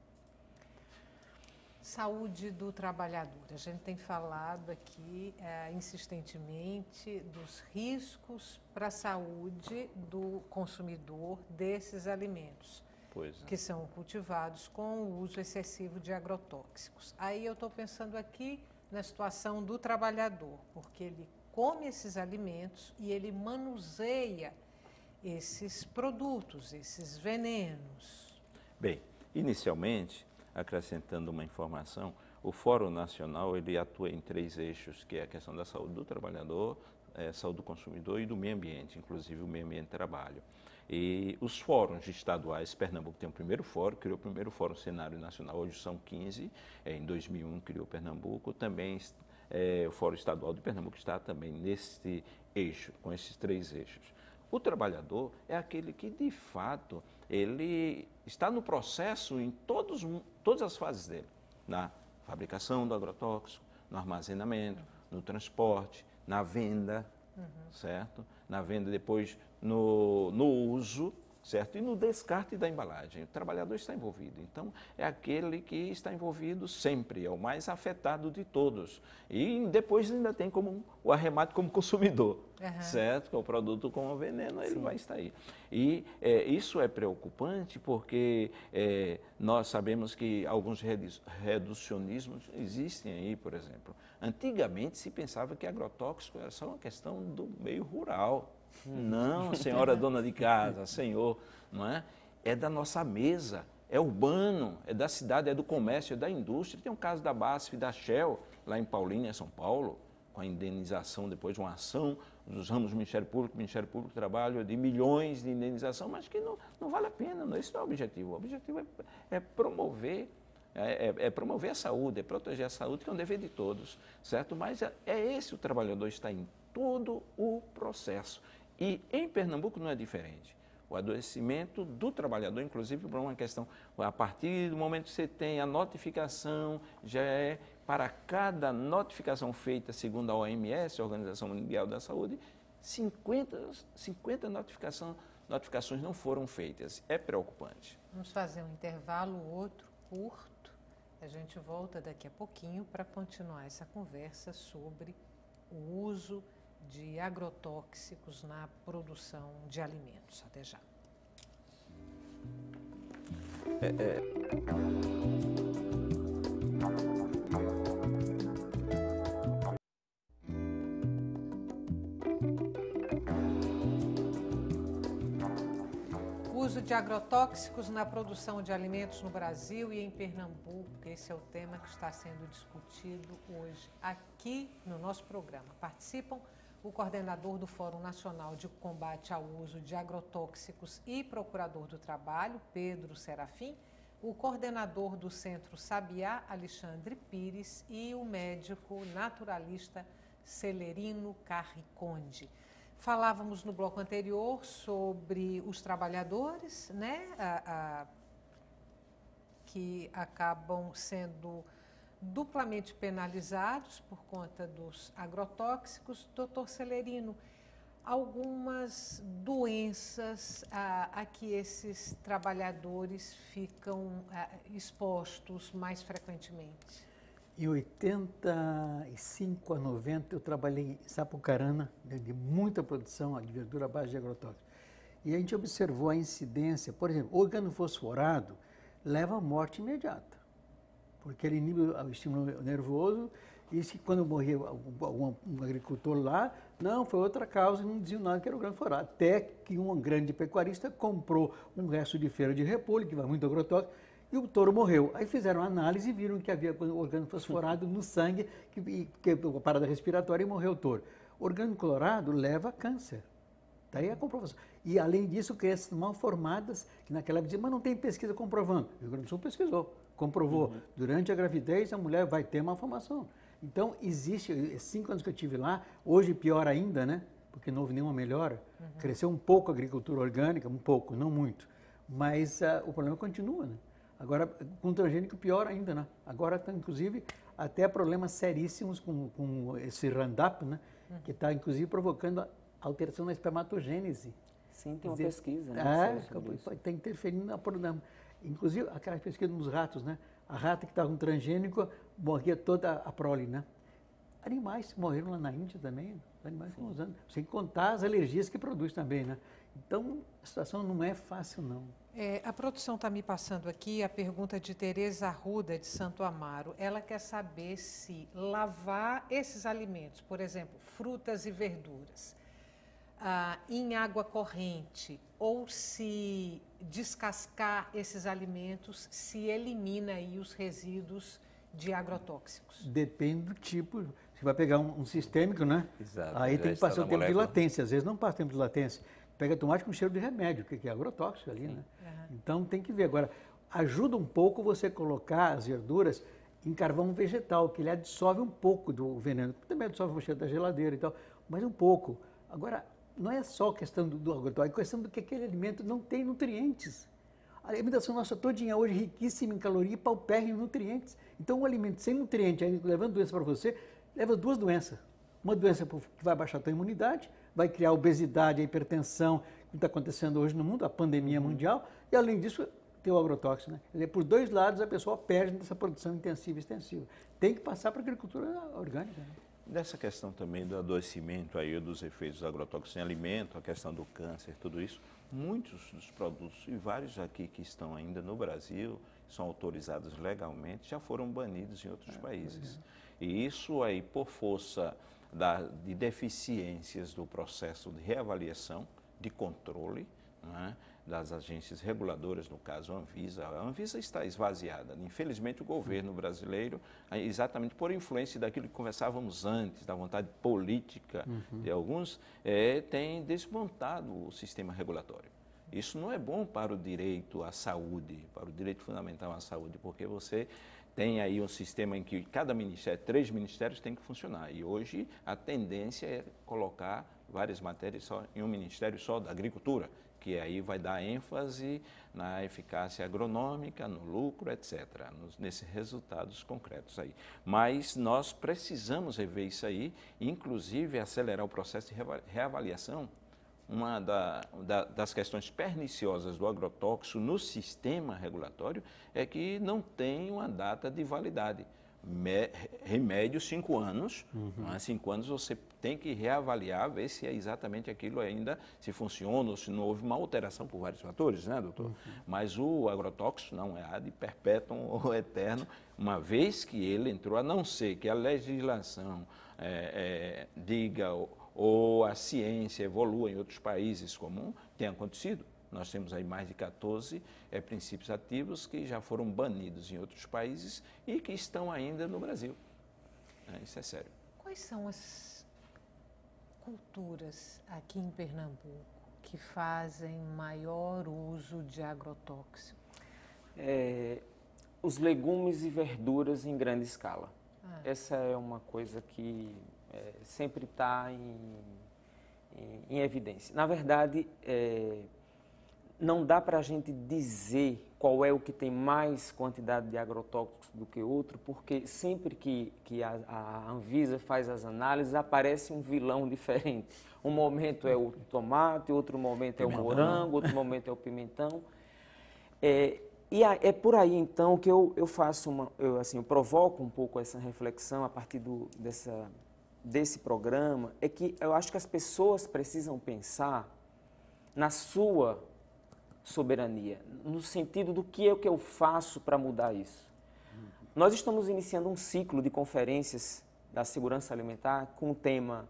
Saúde do trabalhador. A gente tem falado aqui é, insistentemente dos riscos para a saúde do consumidor desses alimentos, pois é. que são cultivados com o uso excessivo de agrotóxicos. Aí eu estou pensando aqui na situação do trabalhador, porque ele come esses alimentos e ele manuseia esses produtos, esses venenos. Bem, inicialmente, acrescentando uma informação, o Fórum Nacional ele atua em três eixos, que é a questão da saúde do trabalhador, é, saúde do consumidor e do meio ambiente, inclusive o meio ambiente de trabalho. E os fóruns estaduais, Pernambuco tem o primeiro fórum, criou o primeiro fórum cenário nacional, hoje são quinze, é, em dois mil e um criou Pernambuco, também é, o Fórum Estadual de Pernambuco está também nesse eixo, com esses três eixos. O trabalhador é aquele que, de fato, ele está no processo em todos, todas as fases dele, na fabricação do agrotóxico, no armazenamento, no transporte, na venda, uhum. certo? Na venda depois no, no uso, certo? E no descarte da embalagem. O trabalhador está envolvido. Então, é aquele que está envolvido sempre, é o mais afetado de todos. E depois ainda tem como o arremate como consumidor, uhum. certo? Que é o produto com o veneno, ele Sim. vai estar aí. E é, isso é preocupante porque é, nós sabemos que alguns reducionismos existem aí, por exemplo. Antigamente se pensava que agrotóxico era só uma questão do meio rural. Não, senhora dona de casa, senhor, não é? É da nossa mesa, é urbano, é da cidade, é do comércio, é da indústria. Tem um caso da B A S F e da Shell, lá em Paulínia, São Paulo, com a indenização, depois de uma ação dos ramos do Ministério Público, o Ministério Público trabalha de milhões de indenização, mas que não, não vale a pena, não, esse não é o objetivo. O objetivo é, é promover, é, é, é promover a saúde, é proteger a saúde, que é um dever de todos, certo? Mas é, é esse o trabalhador está em todo o processo. E em Pernambuco não é diferente. O adoecimento do trabalhador, inclusive, por uma questão, a partir do momento que você tem a notificação, já é para cada notificação feita segundo a O M S, a Organização Mundial da Saúde, cinquenta, cinquenta notificação, notificações não foram feitas. É preocupante. Vamos fazer um intervalo, outro curto. A gente volta daqui a pouquinho para continuar essa conversa sobre o uso de agrotóxicos na produção de alimentos. Até já. É, é... Uso de agrotóxicos na produção de alimentos no Brasil e em Pernambuco. Esse é o tema que está sendo discutido hoje aqui no nosso programa. Participam o coordenador do Fórum Nacional de Combate ao Uso de Agrotóxicos e procurador do Trabalho, Pedro Serafim, o coordenador do Centro Sabiá, Alexandre Pires, e o médico naturalista Celerino Carriconde. Falávamos no bloco anterior sobre os trabalhadores, né, a, a, que acabam sendo duplamente penalizados por conta dos agrotóxicos. Doutor Celerino, algumas doenças a, a que esses trabalhadores ficam a, expostos mais frequentemente? Em oitenta e cinco a noventa, eu trabalhei em Sapucarana, de muita produção de verdura à base de agrotóxicos. E a gente observou a incidência, por exemplo, o organofosforado leva à morte imediata, porque ele inibe o estímulo nervoso, e se quando morria um, um agricultor lá, não, foi outra causa, não diziam nada que era organofosforado. Até que um grande pecuarista comprou um resto de feira de repolho, que vai muito agrotóxico, e o touro morreu. Aí fizeram análise e viram que havia organofosforado no sangue, que, que a parada respiratória, e morreu o touro. Organoclorado leva a câncer. Daí a comprovação. E, além disso, crianças mal formadas, que naquela época diziam, mas não tem pesquisa comprovando. O Rio Grande do Sul pesquisou, comprovou. Uhum. Durante a gravidez, a mulher vai ter malformação. Então, existe, cinco anos que eu estive lá, hoje pior ainda, né? Porque não houve nenhuma melhora. Uhum. Cresceu um pouco a agricultura orgânica, um pouco, não muito. Mas uh, o problema continua, né? Agora, com o transgênico, pior ainda, né? Agora, tá, inclusive, até problemas seríssimos com, com esse Roundup, né? Uhum. Que está, inclusive, provocando alteração na espermatogênese. Sim, tem uma dizer, pesquisa, né? É, está interferindo na produção. Inclusive, aquela pesquisa nos ratos, né? A rata que estava com transgênico morria toda a prole, né? Animais morreram lá na Índia também, os animais estão usando, sem contar as alergias que produz também, né? Então, a situação não é fácil, não. É, a produção está me passando aqui a pergunta de Tereza Arruda, de Santo Amaro. Ela quer saber se lavar esses alimentos, por exemplo, frutas e verduras, ah, em água corrente, ou se descascar esses alimentos, se elimina aí os resíduos de agrotóxicos. Depende do tipo. Você vai pegar um, um sistêmico, né? Exato. Aí tem que passar o tempo molécula. de latência. Às vezes não passa tempo de latência. Pega tomate com cheiro de remédio, que é agrotóxico ali, Sim. né? Uhum. Então tem que ver. Agora, ajuda um pouco você colocar as verduras em carvão vegetal, que ele absorve um pouco do veneno. Também absorve o cheiro da geladeira e tal, mas um pouco. Agora, não é só questão do, do agrotóxico, é questão do que aquele alimento não tem nutrientes. A alimentação nossa todinha hoje é riquíssima em calorias e paupérrima em nutrientes. Então, um alimento sem nutriente, aí, levando doença para você, leva duas doenças. Uma doença que vai baixar a tua imunidade, vai criar obesidade, a hipertensão, que está acontecendo hoje no mundo, a pandemia mundial, e além disso, tem o agrotóxico, né? Quer dizer, por dois lados a pessoa perde nessa produção intensiva e extensiva. Tem que passar para a agricultura orgânica. Né? Dessa questão também do adoecimento aí, dos efeitos dos agrotóxicos em alimento, a questão do câncer, tudo isso, muitos dos produtos, e vários aqui que estão ainda no Brasil, são autorizados legalmente, já foram banidos em outros é, países. É. E isso aí, por força da, de deficiências do processo de reavaliação, de controle, né, das agências reguladoras, no caso a Anvisa. A Anvisa está esvaziada. Infelizmente, o governo brasileiro, exatamente por influência daquilo que conversávamos antes, da vontade política uhum. de alguns, é, tem desmontado o sistema regulatório. Isso não é bom para o direito à saúde, para o direito fundamental à saúde, porque você tem aí um sistema em que cada ministério, três ministérios têm que funcionar. E hoje a tendência é colocar várias matérias só em um ministério só da agricultura, que aí vai dar ênfase na eficácia agronômica, no lucro, etcétera, nos, nesses resultados concretos aí. Mas nós precisamos rever isso aí, inclusive acelerar o processo de reavaliação. Uma da, da, das questões perniciosas do agrotóxico no sistema regulatório é que não tem uma data de validade. Me, remédio, cinco anos, uhum. Mas cinco anos você tem que reavaliar, ver se é exatamente aquilo ainda, se funciona ou se não houve uma alteração por vários fatores, né, doutor? Uhum. Mas o agrotóxico não é ad perpétuum ou eterno, uma vez que ele entrou, a não ser que a legislação é, é, diga ou, ou a ciência evolua em outros países, como tem acontecido. Nós temos aí mais de quatorze é, princípios ativos que já foram banidos em outros países e que estão ainda no Brasil. É, isso é sério. Quais são as culturas aqui em Pernambuco que fazem maior uso de agrotóxico? É, os legumes e verduras em grande escala. Ah. Essa é uma coisa que é, sempre está em, em, em evidência. Na verdade, é, não dá para a gente dizer qual é o que tem mais quantidade de agrotóxicos do que outro, porque sempre que, que a, a Anvisa faz as análises, aparece um vilão diferente. Um momento é o tomate, outro momento é o morango, outro momento é o pimentão. É, e a, é por aí, então, que eu, eu faço uma, eu, assim, eu provoco um pouco essa reflexão a partir do, dessa, desse programa, é que eu acho que as pessoas precisam pensar na sua soberania, no sentido do que é o que eu faço para mudar isso. Uhum. Nós estamos iniciando um ciclo de conferências da segurança alimentar com o tema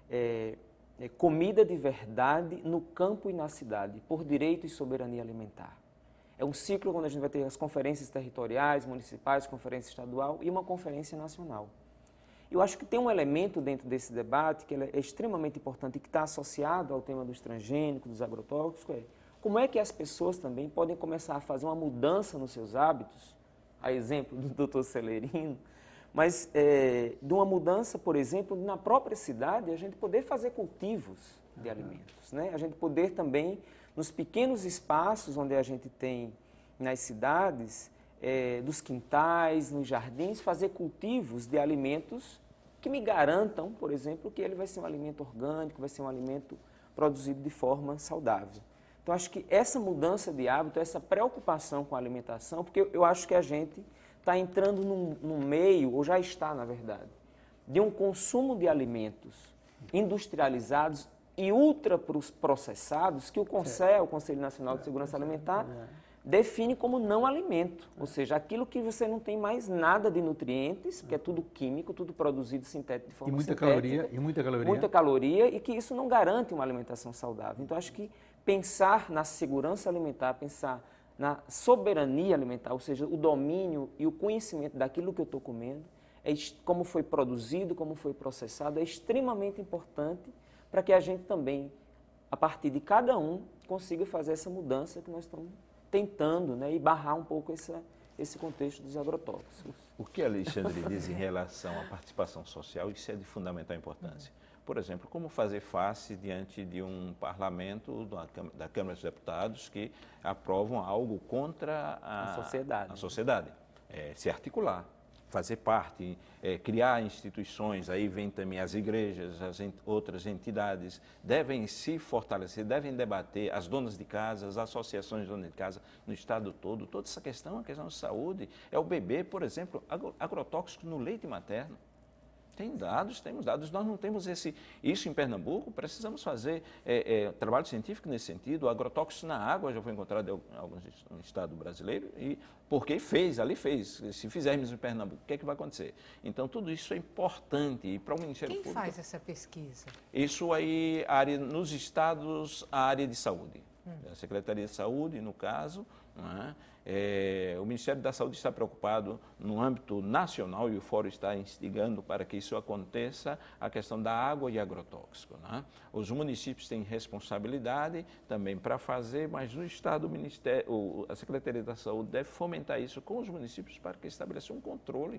é, é, Comida de Verdade no Campo e na Cidade, por Direito e Soberania Alimentar. É um ciclo onde a gente vai ter as conferências territoriais, municipais, conferência estadual e uma conferência nacional. Eu acho que tem um elemento dentro desse debate que é extremamente importante e que está associado ao tema dos transgênicos, dos agrotóxicos, é como é que as pessoas também podem começar a fazer uma mudança nos seus hábitos, a exemplo do doutor Celerino, mas é, de uma mudança, por exemplo, na própria cidade, a gente poder fazer cultivos de alimentos, né? A gente poder também, nos pequenos espaços onde a gente tem nas cidades, é, dos quintais, nos jardins, fazer cultivos de alimentos que me garantam, por exemplo, que ele vai ser um alimento orgânico, vai ser um alimento produzido de forma saudável. Então, acho que essa mudança de hábito, essa preocupação com a alimentação, porque eu, eu acho que a gente está entrando num, num meio, ou já está, na verdade, de um consumo de alimentos industrializados e ultraprocessados que o CONSEA, o Conselho Nacional de Segurança Alimentar, define como não alimento. Ou seja, aquilo que você não tem mais nada de nutrientes, porque é tudo químico, tudo produzido sintético, de forma e muita sintética. Caloria, e muita caloria. Muita caloria e que isso não garante uma alimentação saudável. Então, acho que pensar na segurança alimentar, pensar na soberania alimentar, ou seja, o domínio e o conhecimento daquilo que eu estou comendo, é, como foi produzido, como foi processado, é extremamente importante para que a gente também, a partir de cada um, consiga fazer essa mudança que nós estamos tentando, né, e barrar um pouco essa, esse contexto dos agrotóxicos. O que Alexandre diz em relação à participação social, isso é de fundamental importância. por exemplo, como fazer face diante de um parlamento, da Câmara, da Câmara dos Deputados, que aprovam algo contra a, a sociedade. A sociedade. É, se articular, fazer parte, é, criar instituições, aí vem também as igrejas, as ent outras entidades, devem se fortalecer, devem debater, as donas de casa, as associações de donas de casa no estado todo, toda essa questão, é uma questão de saúde, é o bebê, por exemplo, agro agrotóxicos no leite materno. Tem dados, temos dados, nós não temos esse, isso em Pernambuco, precisamos fazer é, é, trabalho científico nesse sentido. Agrotóxicos na água já foi encontrado em alguns no estado brasileiro, e porque fez, ali fez. Se fizermos em Pernambuco, o que é que vai acontecer? Então, tudo isso é importante e para o Ministério Quem Público. Quem faz essa pesquisa? Isso aí, área, nos estados, a área de saúde. Hum. A Secretaria de Saúde, no caso, não é? É, o Ministério da Saúde está preocupado no âmbito nacional e o Fórum está instigando para que isso aconteça, a questão da água e agrotóxico. Né? Os municípios têm responsabilidade também para fazer, mas no Estado, o Ministério, a Secretaria da Saúde deve fomentar isso com os municípios para que estabeleça um controle.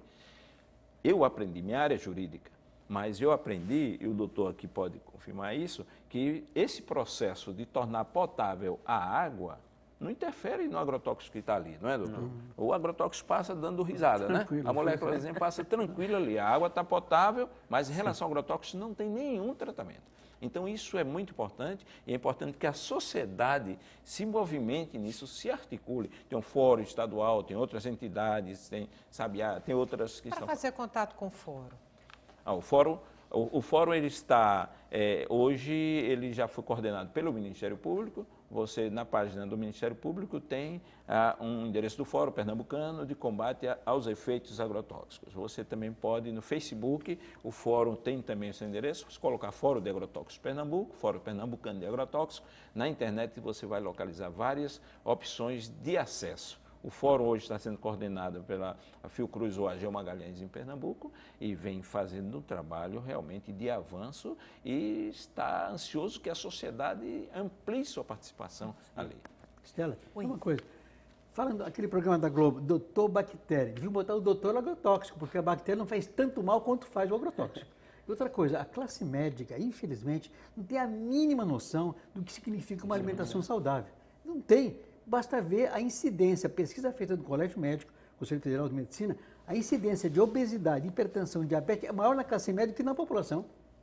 Eu aprendi, minha área é jurídica, mas eu aprendi, e o doutor aqui pode confirmar isso, que esse processo de tornar potável a água não interfere no agrotóxico que está ali, não é, doutor? Não. O agrotóxico passa dando risada, tranquilo, né? A molécula, por exemplo, passa tranquila ali. A água está potável, mas em relação ao agrotóxico não tem nenhum tratamento. Então, isso é muito importante e é importante que a sociedade se movimente nisso, se articule. Tem um fórum estadual, tem outras entidades, tem, sabe, tem outras que Para estão... fazer contato com o fórum. Ah, o fórum... O, o fórum ele está, é, hoje, ele já foi coordenado pelo Ministério Público. Você, na página do Ministério Público, tem ah, um endereço do Fórum Pernambucano de Combate a, aos Efeitos Agrotóxicos. Você também pode, no Facebook, o fórum tem também o seu endereço, você colocar Fórum de Agrotóxicos Pernambuco, Fórum Pernambucano de Agrotóxicos. Na internet você vai localizar várias opções de acesso. O fórum hoje está sendo coordenado pela Fiocruz ou Ageu Magalhães em Pernambuco e vem fazendo um trabalho realmente de avanço e está ansioso que a sociedade amplie sua participação ali. Estela, uma coisa, falando daquele programa da Globo, Doutor Bactéria, deviam botar o doutor agrotóxico, porque a bactéria não faz tanto mal quanto faz o agrotóxico. E outra coisa, a classe médica, infelizmente, não tem a mínima noção do que significa uma alimentação saudável. Não tem. Basta ver a incidência, a pesquisa feita do Colégio Médico, Conselho Federal de Medicina, a incidência de obesidade, hipertensão e diabetes é maior na classe médica que na população.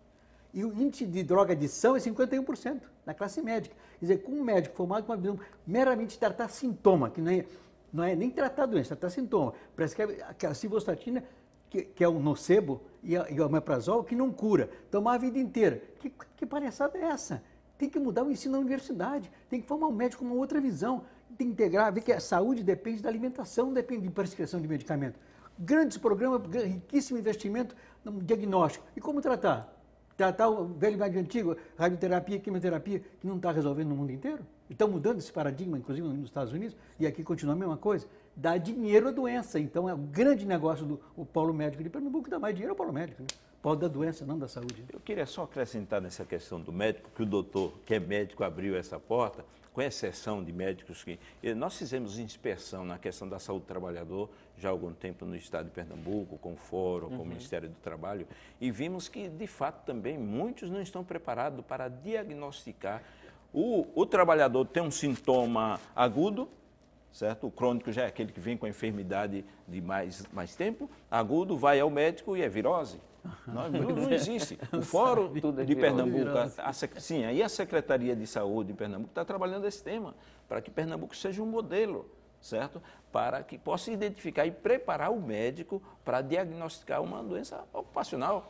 E o índice de drogadição é cinquenta e um por cento na classe médica. Quer dizer, com um médico formado com uma visão meramente de tratar sintoma, que não é, não é nem tratar doença, tratar sintoma. Prescreve aquela civostatina, que, que é o nocebo, e, a, e o omeprazol, que não cura. Tomar a vida inteira. Que, que palhaçada é essa? Tem que mudar o ensino na universidade, tem que formar um médico com uma outra visão, tem que integrar, ver que a saúde depende da alimentação, não depende de prescrição de medicamento. Grandes programas, riquíssimo investimento no diagnóstico. E como tratar? Tratar o velho médico antigo, radioterapia, quimioterapia, que não está resolvendo no mundo inteiro? E estão mudando esse paradigma, inclusive nos Estados Unidos, e aqui continua a mesma coisa. Dá dinheiro à doença, então é um grande negócio do o Polo Médico de Pernambuco, dá mais dinheiro ao Polo Médico, né? Polo da doença, não da saúde. Eu queria só acrescentar nessa questão do médico, que o doutor, que é médico, abriu essa porta, com exceção de médicos que... Nós fizemos inspeção na questão da saúde do trabalhador já há algum tempo no estado de Pernambuco, com o Fórum, com uhum. o Ministério do Trabalho, e vimos que, de fato, também muitos não estão preparados para diagnosticar. O, o trabalhador tem um sintoma agudo, certo? O crônico já é aquele que vem com a enfermidade de mais, mais tempo, agudo, vai ao médico e é virose. Não, não existe. O Fórum de Pernambuco, a, a, sim, aí a Secretaria de Saúde de Pernambuco está trabalhando esse tema, para que Pernambuco seja um modelo, certo? Para que possa identificar e preparar o médico para diagnosticar uma doença ocupacional.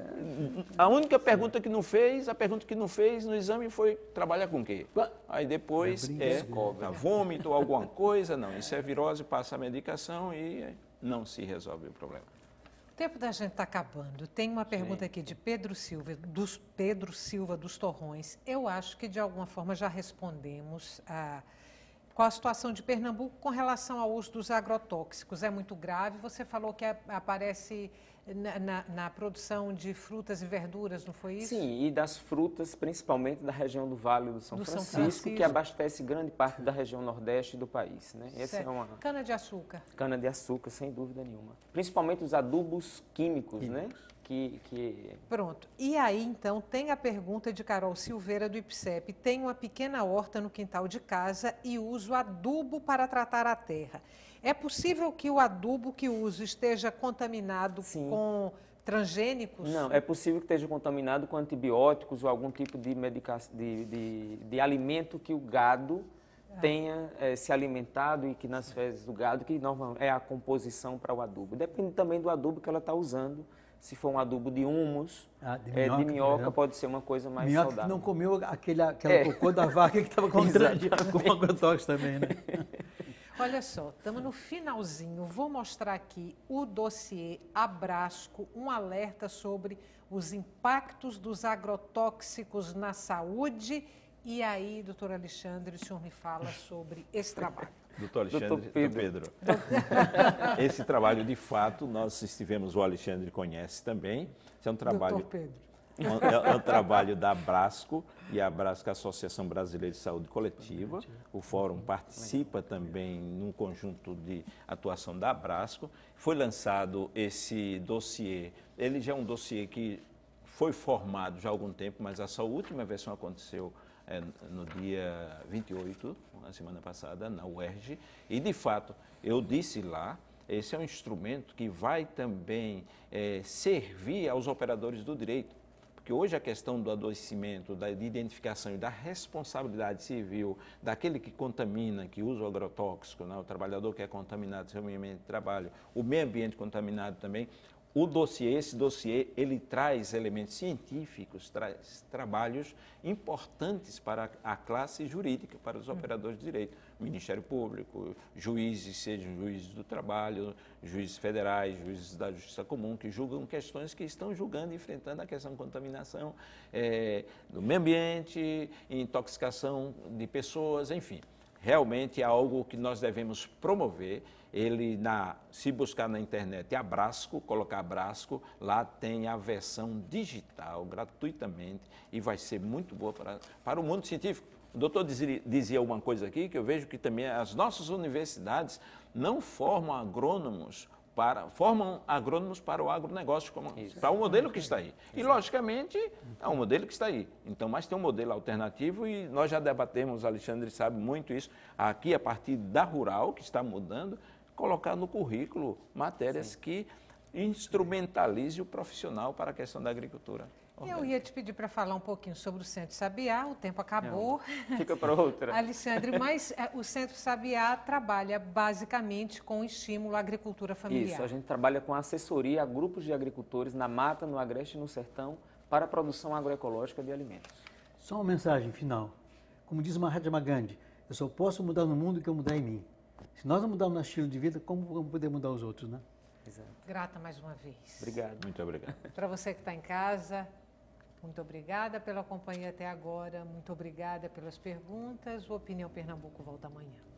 A única pergunta que não fez, a pergunta que não fez no exame foi trabalhar com o quê? Aí depois é, é vômito, alguma coisa, não, isso é virose, passa a medicação e não se resolve o problema. O tempo da gente está acabando. Tem uma pergunta aqui de Pedro Silva, dos Pedro Silva dos Torrões. Eu acho que, de alguma forma, já respondemos a qual a situação de Pernambuco com relação ao uso dos agrotóxicos. É muito grave. Você falou que aparece na, na, na produção de frutas e verduras, não foi isso? Sim, e das frutas, principalmente da região do Vale do São, do Francisco, São Francisco, que abastece grande parte da região nordeste do país. Né? Essa é uma... Cana-de-açúcar. Cana-de-açúcar, sem dúvida nenhuma. Principalmente os adubos químicos, químicos. né? que, que... Pronto. E aí, então, tem a pergunta de Carol Silveira, do IPSEP. Tenho uma pequena horta no quintal de casa e uso adubo para tratar a terra. É possível que o adubo que uso esteja contaminado Sim. com transgênicos? Não, é possível que esteja contaminado com antibióticos ou algum tipo de, medica... de, de, de alimento que o gado ah. tenha é, se alimentado e que nas fezes do gado, que normalmente é a composição para o adubo. Depende também do adubo que ela está usando. Se for um adubo de humus, ah, de minhoca, é, de minhoca pode ser uma coisa mais minhoca saudável. Que não comeu aquele, aquela é. cocô da vaca que estava com agrotóxicos também, né? Olha só, estamos no finalzinho. Vou mostrar aqui o dossiê Abrasco, um alerta sobre os impactos dos agrotóxicos na saúde. E aí, doutor Alexandre, o senhor me fala sobre esse trabalho. Doutor Alexandre, doutor Pedro. Pedro. Esse trabalho, de fato, nós estivemos, o Alexandre conhece também. Esse é um trabalho, doutor Pedro. É, é um trabalho da Abrasco, e a Abrasco é a Associação Brasileira de Saúde Coletiva. O fórum participa também num conjunto de atuação da Abrasco. Foi lançado esse dossiê, ele já é um dossiê que foi formado já há algum tempo, mas a sua última versão aconteceu É, no dia vinte e oito, na semana passada, na U E R J, e de fato, eu disse lá, esse é um instrumento que vai também é, servir aos operadores do direito, porque hoje a questão do adoecimento, da de identificação e da responsabilidade civil daquele que contamina, que usa o agrotóxico, né, o trabalhador que é contaminado, seu ambiente de trabalho, o meio ambiente contaminado também. O dossiê, esse dossiê, ele traz elementos científicos, traz trabalhos importantes para a classe jurídica, para os operadores de direito, Ministério Público, juízes, sejam juízes do trabalho, juízes federais, juízes da Justiça Comum, que julgam questões que estão julgando e enfrentando a questão de contaminação é, do meio ambiente, intoxicação de pessoas, enfim. Realmente é algo que nós devemos promover. Ele, na, se buscar na internet Abrasco, colocar Abrasco, lá tem a versão digital, gratuitamente, e vai ser muito boa para, para o mundo científico. O doutor dizia, dizia uma coisa aqui, que eu vejo que também as nossas universidades não formam agrônomos, para, formam agrônomos para o agronegócio, como, para o modelo que está aí. E, logicamente, é um modelo que está aí. Então, mas tem um modelo alternativo e nós já debatemos, o Alexandre sabe muito isso, aqui a partir da rural, que está mudando, colocar no currículo matérias Sim. que instrumentalizem o profissional para a questão da agricultura. Eu ia te pedir para falar um pouquinho sobre o Centro Sabiá, o tempo acabou. Não, fica para outra. Alexandre, mas é, o Centro Sabiá trabalha basicamente com estímulo à agricultura familiar. Isso, a gente trabalha com assessoria a grupos de agricultores na mata, no agreste e no sertão para a produção agroecológica de alimentos. Só uma mensagem final. Como diz Mahatma Gandhi, eu só posso mudar no mundo o que eu mudar em mim. Se nós não mudarmos nosso estilo de vida, como vamos poder mudar os outros, né? Exato. Grata mais uma vez. Obrigado. Muito obrigado. Para você que está em casa, muito obrigada pela companhia até agora, muito obrigada pelas perguntas. O Opinião Pernambuco volta amanhã.